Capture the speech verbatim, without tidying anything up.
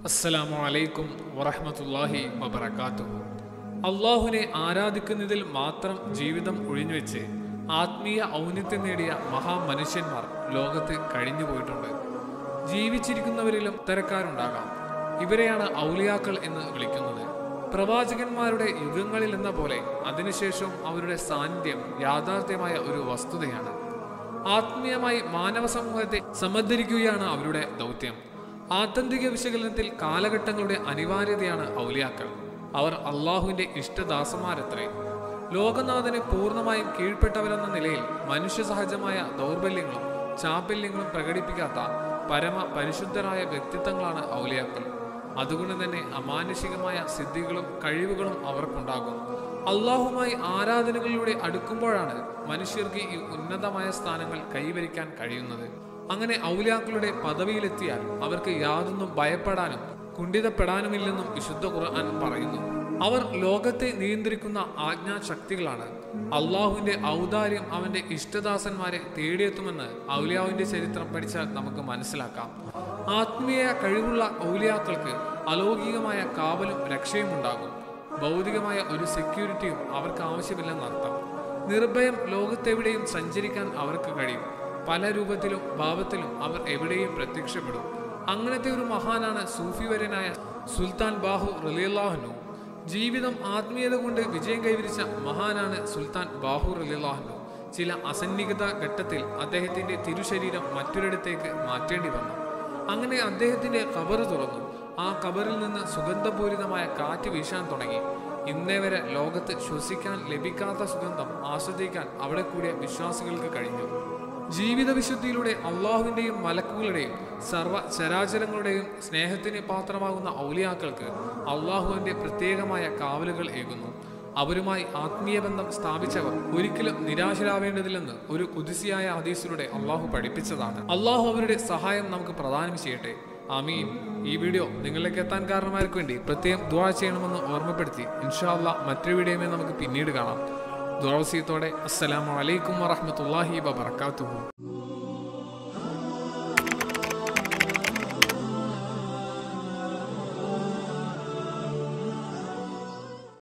അസ്സലാമു അലൈക്കും വറഹ്മത്തുള്ളാഹി വബറകാതുഹു. അള്ളാഹുവിനെ ആരാധിക്കുന്നതിൽ മാത്രം ജീവിതം ഒഴിഞ്ഞുവെച്ച് ആത്മീയ ഔന്നത്യം നേടിയ മഹാമനുഷ്യന്മാർ ലോകത്ത് കഴിഞ്ഞു പോയിട്ടുണ്ട്. ജീവിച്ചിരിക്കുന്നവരിലും ഇത്തരക്കാരുണ്ടാകാം. ഇവരെയാണ് ഔലിയാക്കൾ എന്ന് വിളിക്കുന്നത്. പ്രവാചകന്മാരുടെ യുഗങ്ങളിൽ എന്ന പോലെ അതിനുശേഷവും അവരുടെ സാന്നിധ്യം യാഥാർത്ഥ്യമായ ഒരു വസ്തുതയാണ്. ആത്മീയമായി മാനവ സമൂഹത്തെ സമുദ്ധരിക്കുകയാണ് അവരുടെ ദൗത്യം. ആത്യന്തിക വിശകലനത്തിൽ കാലഘട്ടങ്ങളുടെ അനിവാര്യതയാണ് ഔലിയാക്കൾ. അവർ അള്ളാഹുവിന്റെ ഇഷ്ടദാസന്മാരത്രേ. ലോകനാഥന് പൂർണ്ണമായും കീഴ്പ്പെട്ടവരെന്ന നിലയിൽ മനുഷ്യ സഹജമായ ദൗർബല്യങ്ങളും ചാപല്യങ്ങളും പ്രകടിപ്പിക്കാത്ത പരമ പരിശുദ്ധരായ വ്യക്തിത്വങ്ങളാണ് ഔലിയാക്കൾ. അതുകൊണ്ട് തന്നെ അമാനുഷികമായ സിദ്ധികളും കഴിവുകളും അവർക്കുണ്ടാകും. അള്ളാഹുമായി ആരാധനകളിലൂടെ അടുക്കുമ്പോഴാണ് മനുഷ്യർക്ക് ഈ ഉന്നതമായ സ്ഥാനങ്ങൾ കൈവരിക്കാൻ കഴിയുന്നത്. അങ്ങനെ ഔലിയാക്കളുടെ പദവിയിലെത്തിയാൽ അവർക്ക് യാതൊന്നും ഭയപ്പെടാനും കുണ്ഠിതപ്പെടാനുമില്ലെന്നും വിശുദ്ധ ഖുർആൻ പറയുന്നു. അവർ ലോകത്തെ നിയന്ത്രിക്കുന്ന ആജ്ഞാശക്തികളാണ്. അള്ളാഹുവിന്റെ ഔദാര്യം അവന്റെ ഇഷ്ടദാസന്മാരെ തേടിയെത്തുമെന്ന് ഔലിയാവിന്റെ ചരിത്രം പഠിച്ചാൽ നമുക്ക് മനസ്സിലാക്കാം. ആത്മീയ കഴിവുള്ള ഔലിയാക്കൾക്ക് അലൗകികമായ കാവലും രക്ഷയും ഉണ്ടാകും. ഭൗതികമായ ഒരു സെക്യൂരിറ്റിയും അവർക്ക് ആവശ്യമില്ലെന്നർത്ഥം. നിർഭയം ലോകത്തെവിടെയും സഞ്ചരിക്കാൻ അവർക്ക് കഴിയും. പല രൂപത്തിലും ഭാവത്തിലും അവർ എവിടെയും പ്രത്യക്ഷപ്പെടും. അങ്ങനത്തെ ഒരു മഹാനാണ് സൂഫി വര്യനായ സുൽത്താൻ ബാഹു റളിയല്ലാഹു അൻഹു. ജീവിതം ആത്മീയത കൊണ്ട് വിജയം കൈവരിച്ച മഹാനാണ് സുൽത്താൻ ബാഹു റളിയല്ലാഹു അൻഹു. ചില അസന്നിഗ്ധ ഘട്ടത്തിൽ അദ്ദേഹത്തിന്റെ തിരുശരീരം മറ്റൊരിടത്തേക്ക് മാറ്റേണ്ടി വന്നു. അങ്ങനെ അദ്ദേഹത്തിന്റെ ഖബർ തുറന്നു. ആ ഖബറിൽ നിന്ന് സുഗന്ധപൂരിതമായ കാറ്റ് വീശാൻ തുടങ്ങി. ഇന്നേ വരെ ലോകത്ത് ശ്വസിക്കാൻ ലഭിക്കാത്ത സുഗന്ധം ആസ്വദിക്കാൻ അവിടെ കൂടിയ വിശ്വാസികൾക്ക് കഴിഞ്ഞു. ജീവിത വിശുദ്ധിയിലൂടെ അള്ളാഹുവിന്റെയും മലക്കുകളുടെയും സർവ്വ ചരാചരങ്ങളുടെയും സ്നേഹത്തിന് പാത്രമാകുന്ന ഔലിയാക്കൾക്ക് അള്ളാഹുവിന്റെ പ്രത്യേകമായ കാവലുകൾ ഏകുന്നു. അവരുമായി ആത്മീയ ബന്ധം സ്ഥാപിച്ചവർ ഒരിക്കലും നിരാശരാവേണ്ടതില്ലെന്ന് ഒരു ഖുദ്സിയായ ഹദീസിലൂടെ അള്ളാഹു പഠിപ്പിച്ചതാണ്. അള്ളാഹു അവരുടെ സഹായം നമുക്ക് പ്രദാനം ചെയ്യട്ടെ. ആമീൻ. ഈ വീഡിയോ നിങ്ങളിലേക്ക് എത്താൻ കാരണമാർക്ക് വേണ്ടി പ്രത്യേകം ദുആ ചെയ്യണമെന്ന് ഓർമ്മപ്പെടുത്തി ഇൻഷാ അല്ലാഹ് മറ്റൊരു വീഡിയോയുമായി നമുക്ക് പിന്നീട് കാണാം. ദുആ വസിയത്തോടെ അസ്സലാമു അലൈക്കും വറഹ്മത്തുള്ളാഹി വബറകാതുഹു.